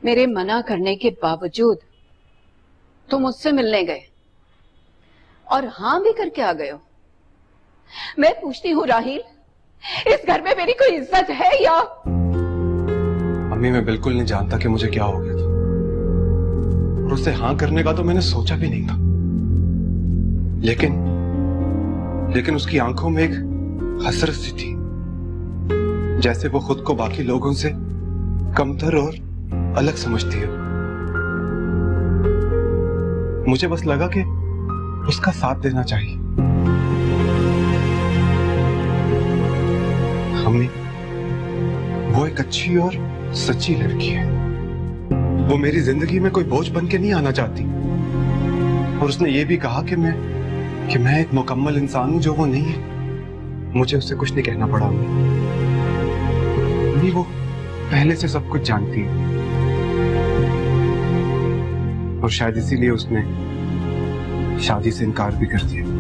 मेरे मना करने के बावजूद तुम मुझसे मिलने गए और हाँ भी करके आ गए हो। मैं पूछती हूँ राहील, इस घर में मेरी कोई इज्जत है या? मम्मी, मैं बिल्कुल नहीं जानता कि मुझे क्या हो गया था, और उससे हाँ करने का तो मैंने सोचा भी नहीं था। लेकिन उसकी आंखों में एक हसरत सी थी, जैसे वो खुद को बाकी लोगों से कमतर और अलग समझती है। मुझे बस लगा कि उसका साथ देना चाहिए। मम्मी, वो एक अच्छी और सच्ची लड़की है। वो मेरी जिंदगी में कोई बोझ बन के नहीं आना चाहती, और उसने ये भी कहा कि मैं एक मुकम्मल इंसान हूं, जो वो नहीं है। मुझे उससे कुछ नहीं कहना पड़ा। मम्मी, वो पहले से सब कुछ जानती है, और शायद इसीलिए उसने शादी से इनकार भी कर दिया।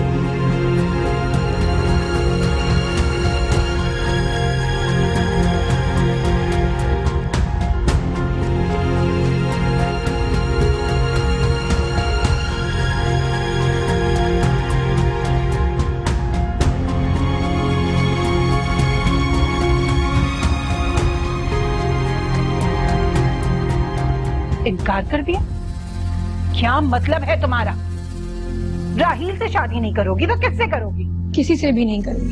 इनकार कर दिया? क्या मतलब है तुम्हारा? राहील से शादी नहीं करोगी तो किससे करोगी? किसी से भी नहीं करूंगी।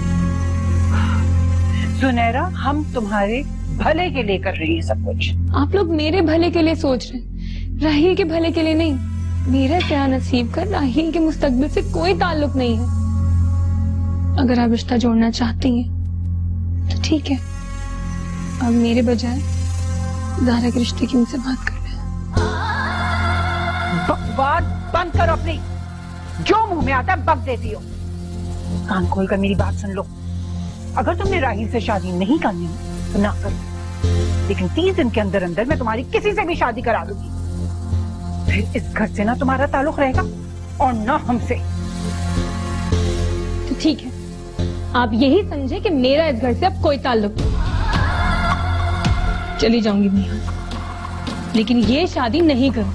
सुनैरा, हम तुम्हारे भले के लिए कर रही है सब कुछ। आप लोग मेरे भले के लिए सोच रहे हैं, राहील के भले के लिए नहीं। मेरा क्या नसीब का राहील के मुस्तकबिल से कोई ताल्लुक नहीं है। अगर आप रिश्ता जोड़ना चाहती हैं तो ठीक है, अब मेरे बजाय ज़ारा के रिश्ते की उनसे बात कर लें। बकवास बंद करो अपनी, जो मुंह में आता है बक देती हो। कान खोलकर मेरी बात सुन लो। अगर तुमने राहील से शादी नहीं करनी तो ना करो, लेकिन 30 दिन के अंदर अंदर मैं तुम्हारी किसी से भी शादी करा दूंगी। फिर इस घर से ना तुम्हारा ताल्लुक रहेगा और ना हमसे। तो ठीक है, आप यही समझे कि मेरा इस घर से अब कोई ताल्लुक नहीं। चली जाऊंगी मैं यहाँ से, लेकिन ये शादी नहीं करूँ।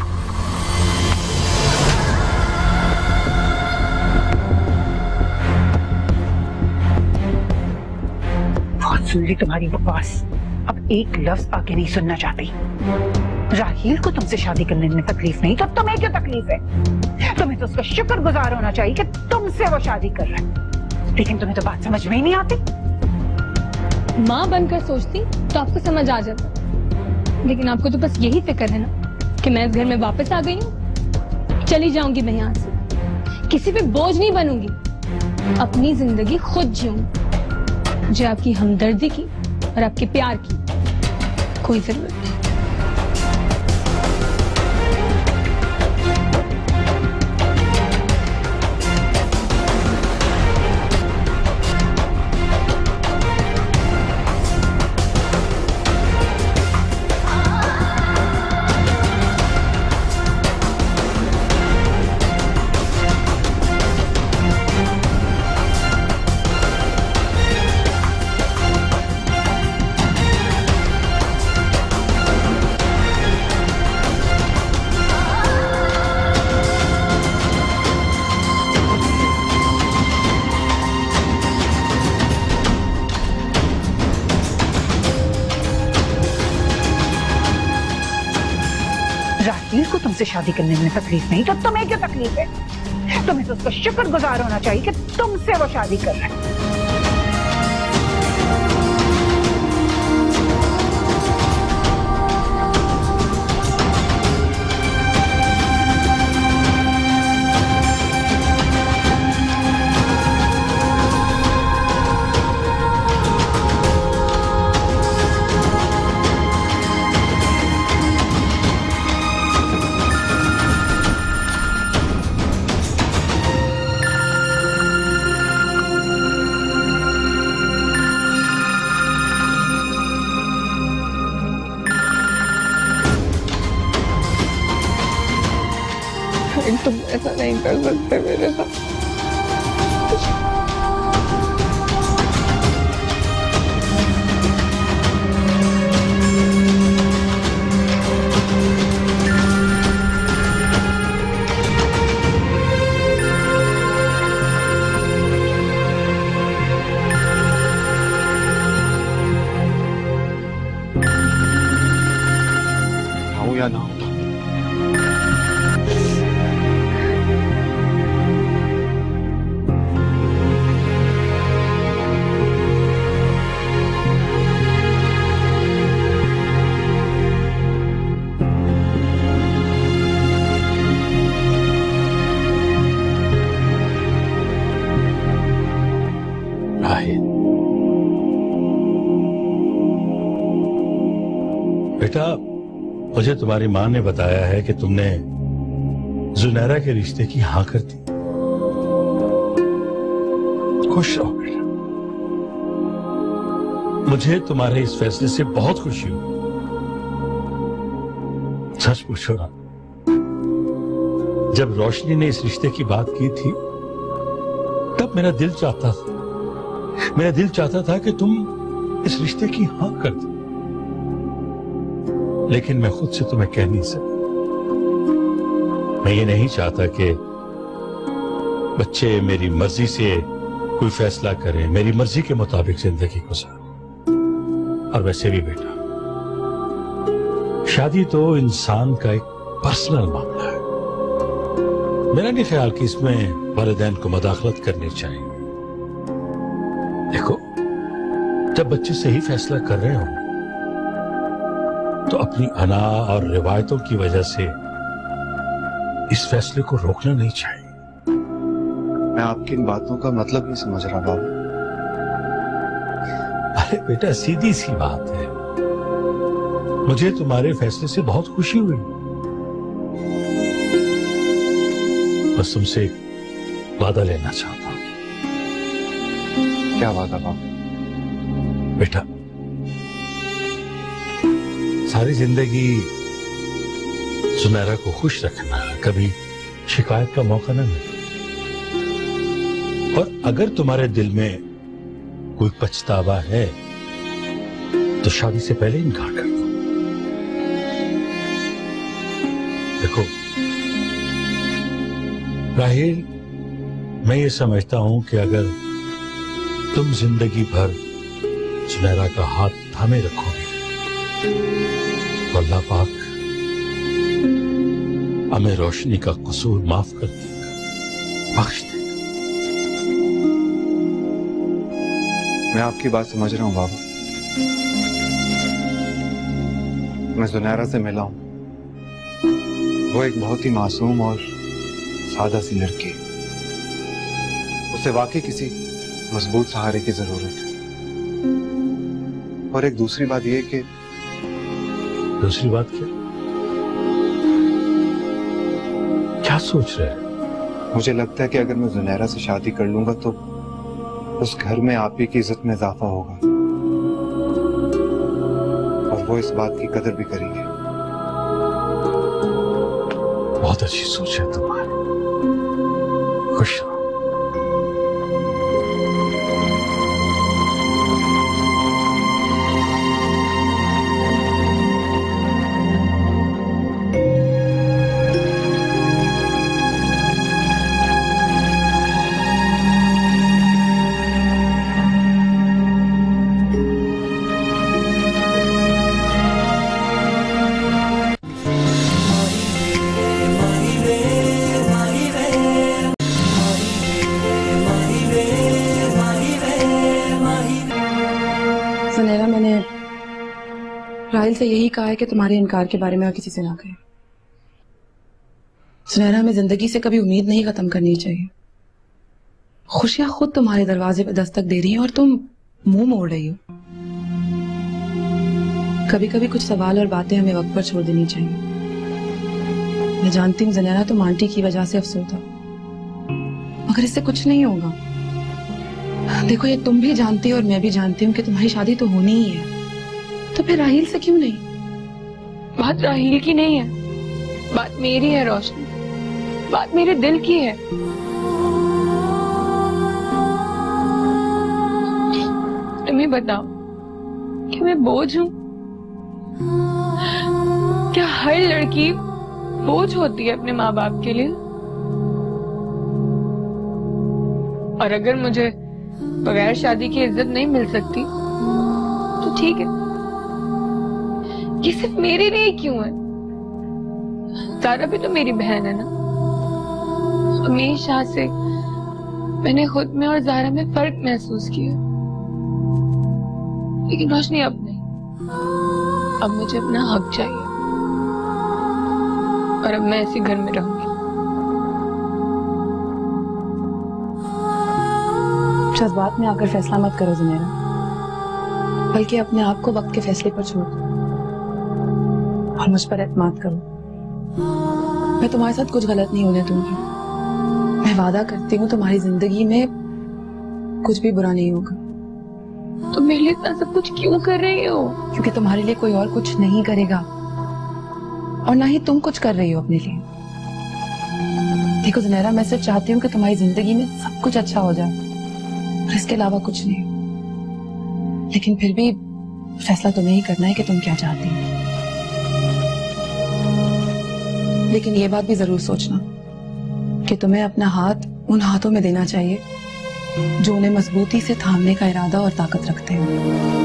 बहुत सुन ली तुम्हारी बकवास, अब एक लफ्ज आगे नहीं सुनना चाहती। राहील को तुमसे शादी करने में तकलीफ नहीं तो तुम्हें क्या तकलीफ है? तुम्हें तो उसका शुक्रगुजार होना चाहिए कि तुमसे वो शादी कर रहा है, लेकिन तुम्हें तो बात समझ में ही नहीं आती। माँ बनकर सोचती तो आपको समझ आ जाता, लेकिन आपको तो बस यही फिक्र है ना कि मैं इस घर में वापस आ गई हूँ। चली जाऊंगी मैं यहाँ से, किसी पे बोझ नहीं बनूंगी, अपनी जिंदगी खुद जीऊंगी। मुझे आपकी हमदर्दी की और आपके प्यार की कोई जरूरत नहीं। राहील को तुमसे शादी करने में तकलीफ नहीं तो तुम्हें क्या तकलीफ है? तुम्हें तो उसका शुक्रगुजार होना चाहिए कि तुमसे वो शादी कर रहा है। तुम ऐसा नहीं कर सकते मेरे साथ। बेटा, मुझे तुम्हारी माँ ने बताया है कि तुमने जुनैरा के रिश्ते की हाँ कर दी। खुश रहो बेटा, मुझे तुम्हारे इस फैसले से बहुत खुशी हुई। सच पूछो ना, जब रोशनी ने इस रिश्ते की बात की थी तब मेरा दिल चाहता था कि तुम इस रिश्ते की हाँ कर दो, लेकिन मैं खुद से तुम्हें कह नहीं सकता। मैं ये नहीं चाहता कि बच्चे मेरी मर्जी से कोई फैसला करें, मेरी मर्जी के मुताबिक जिंदगी गुजारें। और वैसे भी बेटा, शादी तो इंसान का एक पर्सनल मामला है। मेरा नहीं ख्याल कि इसमें वालिदैन को मदाखलत करनी चाहिए। देखो, जब बच्चे सही फैसला कर रहे हो तो अपनी अना और रिवायतों की वजह से इस फैसले को रोकना नहीं चाहिए। मैं आपकी इन बातों का मतलब नहीं समझ रहा बाबू। अरे बेटा, सीधी सी बात है, मुझे तुम्हारे फैसले से बहुत खुशी हुई। बस तुमसे एक वादा लेना चाहता हूं। क्या वादा बाबू? बेटा, सारी जिंदगी जुनैरा को खुश रखना, कभी शिकायत का मौका न मिले। और अगर तुम्हारे दिल में कोई पछतावा है तो शादी से पहले इनकार कर दो। देखो राहील, मैं ये समझता हूं कि अगर तुम जिंदगी भर जुनैरा का हाथ थामे रखोगे तो अल्लाह पाक हमें रोशनी का कसूर माफ कर देगा, बख्श देगा। मैं आपकी बात समझ रहा हूं बाबा। मैं जुनैरा से मिला हूं। वो एक बहुत ही मासूम और सादा सी लड़की है। उसे वाकई किसी मजबूत सहारे की जरूरत है। और एक दूसरी बात यह कि दूसरी बात क्या सोच रहे हैं? मुझे लगता है कि अगर मैं जुनैरा से शादी कर लूंगा तो उस घर में आप ही की इज्जत में इजाफा होगा और वो इस बात की कदर भी करेंगे। बहुत अच्छी सोच है तुम्हारी। खुश रहो। राहिल से यही कहा है कि तुम्हारे इनकार के बारे में और किसी से ना कहे। सुनहरा, हमें जिंदगी से कभी उम्मीद नहीं खत्म करनी चाहिए। खुशियां खुद तुम्हारे दरवाजे पर दस्तक दे रही हैं और तुम मुंह मोड़ रही हो। कभी कभी कुछ सवाल और बातें हमें वक्त पर छोड़ देनी चाहिए। मैं जानती हूँ ज़ुनैरा, तुम आंटी की वजह से अफसोस हो, मगर इससे कुछ नहीं होगा। देखो, ये तुम भी जानती हो और मैं भी जानती हूँ कि तुम्हारी शादी तो होनी ही है, तो फिर राहील से क्यों नहीं? बात राहील की नहीं है, बात मेरी है रोशनी, बात मेरे दिल की है। तुम्हें बताओ, क्या मैं बोझ हूँ? क्या हर लड़की बोझ होती है अपने माँ बाप के लिए? और अगर मुझे बगैर शादी की इज्जत नहीं मिल सकती तो ठीक है। ये सिर्फ मेरे लिए क्यों है? ज़ारा भी तो मेरी बहन है ना। हमेशा से मैंने खुद में और ज़ारा में फर्क महसूस किया, लेकिन रोशनी अब नहीं। अब मुझे अपना हक चाहिए और अब मैं इसी घर में रहूंगी। जज्बात में आकर फैसला मत करो ज़ुनैरा, बल्कि अपने आप को वक्त के फैसले पर छोड़ दो। और मुझ पर एतमाद करो। मैं तुम्हारे साथ कुछ गलत नहीं होने दूंगी। मैं वादा करती हूँ तुम्हारी जिंदगी में कुछ भी बुरा नहीं होगा। तुम मेरे लिए इतना सब कुछ क्यों कर रही हो? क्योंकि तुम्हारे लिए कोई और कुछ नहीं करेगा और ना ही तुम कुछ कर रही हो अपने लिए। देखो ज़ुनैरा, मैं सिर्फ चाहती हूँ कि तुम्हारी जिंदगी में सब कुछ अच्छा हो जाए और इसके अलावा कुछ नहीं। लेकिन फिर भी फैसला तुम्हें ही करना है कि तुम क्या चाहती हो। लेकिन ये बात भी जरूर सोचना कि तुम्हें अपना हाथ उन हाथों में देना चाहिए जो उन्हें मजबूती से थामने का इरादा और ताकत रखते हैं।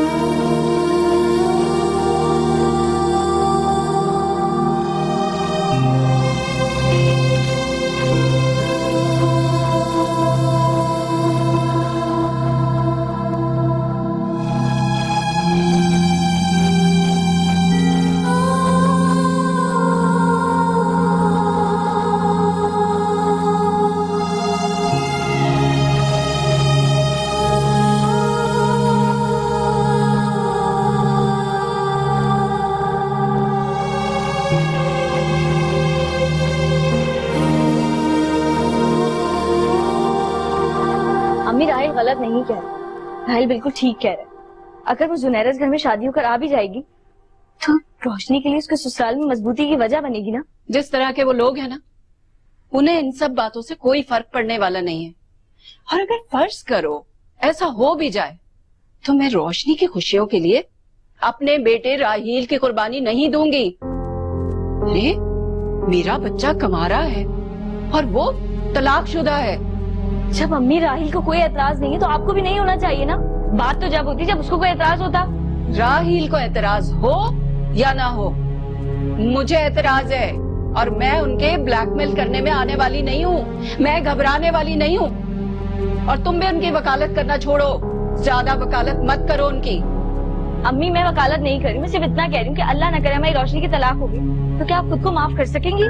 अम्मी, राहिल गलत नहीं कह रहा, राहिल बिल्कुल ठीक कह रहा है। अगर वो ज़ुनैरा घर में शादी होकर आ भी जाएगी तो रोशनी के लिए उसके ससुराल में मजबूती की वजह बनेगी ना। जिस तरह के वो लोग हैं ना, उन्हें इन सब बातों से कोई फर्क पड़ने वाला नहीं है। और अगर फर्ज करो ऐसा हो भी जाए तो मैं रोशनी की खुशियों के लिए अपने बेटे राहील की कुर्बानी नहीं दूंगी। ले, मेरा बच्चा कमारा है और वो तलाकशुदा है। जब अम्मी राहिल को कोई एतराज नहीं है तो आपको भी नहीं होना चाहिए ना। बात तो जब होती जब उसको कोई एतराज होता। राहील को एतराज हो या ना हो, मुझे एतराज है और मैं उनके ब्लैकमेल करने में आने वाली नहीं हूँ। मैं घबराने वाली नहीं हूँ। और तुम भी उनकी वकालत करना छोड़ो, ज्यादा वकालत मत करो उनकी। अम्मी, मैं वकालत नहीं कर रही, मैं सिर्फ इतना कह रही हूँ कि अल्लाह न करे हमारी रोशनी की तलाक होगी तो क्या आप खुद को माफ कर सकेंगी?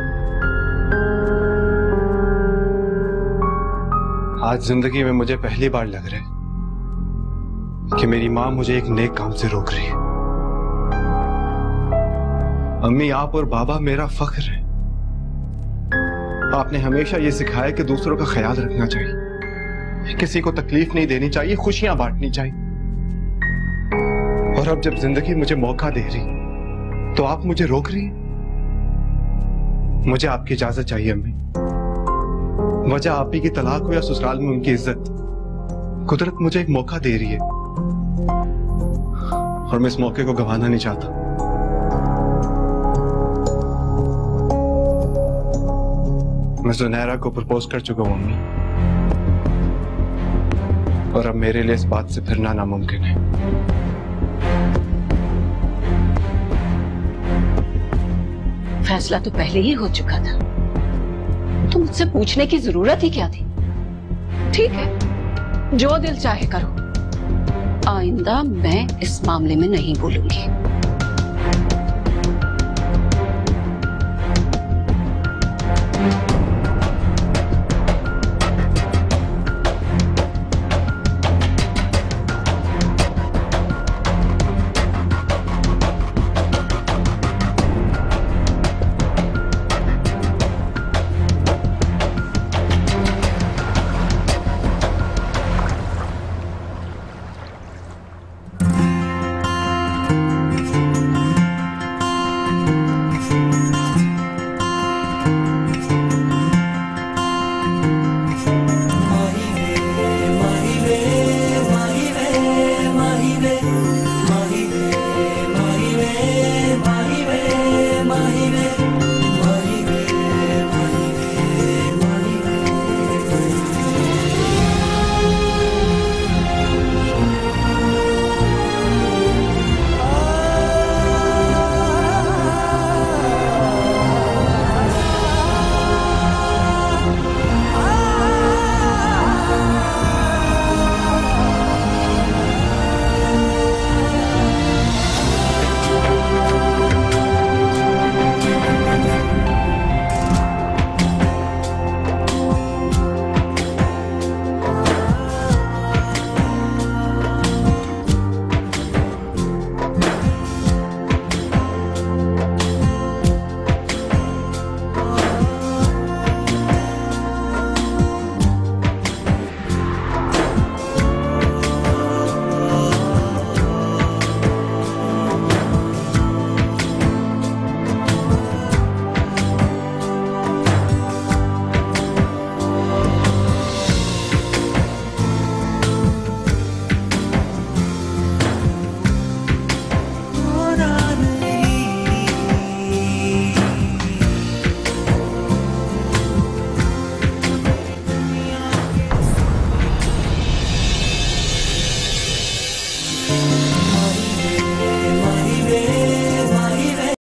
आज जिंदगी में मुझे पहली बार लग रहा है कि मेरी माँ मुझे एक नेक काम से रोक रही है। अम्मी, आप और बाबा मेरा फख्र है। आपने हमेशा ये सिखाया कि दूसरों का ख्याल रखना चाहिए, किसी को तकलीफ नहीं देनी चाहिए, खुशियां बांटनी चाहिए। और अब जब जिंदगी मुझे मौका दे रही तो आप मुझे रोक रही हैं। मुझे आपकी इजाजत चाहिए अम्मी। वजह आप ही की तलाक हो या ससुराल में उनकी इज्जत, कुदरत मुझे एक मौका दे रही है और मैं इस मौके को गंवाना नहीं चाहता। मैं ज़ुनैरा को प्रपोज कर चुका हूं अम्मी, और अब मेरे लिए इस बात से फिरना नामुमकिन है। फैसला तो पहले ही हो चुका था, तो मुझसे पूछने की जरूरत ही क्या थी? ठीक है, जो दिल चाहे करो। आइंदा मैं इस मामले में नहीं बोलूंगी।